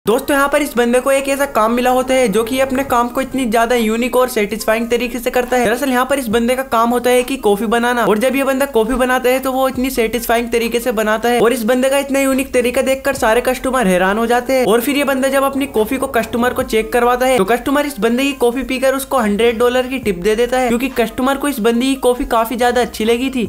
दोस्तों यहाँ पर इस बंदे को एक ऐसा काम मिला होता है जो कि अपने काम को इतनी ज्यादा यूनिक और सेटिस्फाइंग तरीके से करता है। दरअसल यहाँ पर इस बंदे का काम होता है कि कॉफी बनाना, और जब ये बंदा कॉफी बनाता है तो वो इतनी सेटिस्फाइंग तरीके से बनाता है और इस बंदे का इतना यूनिक तरीका देखकर सारे कस्टमर हैरान हो जाते हैं। और फिर ये बंदा जब अपनी कॉफी को कस्टमर को चेक करवाता है तो कस्टमर इस बंदे की कॉफी पीकर उसको $100 की टिप दे देता है, क्योंकि कस्टमर को इस बंदे की कॉफी काफी ज्यादा अच्छी लगी थी।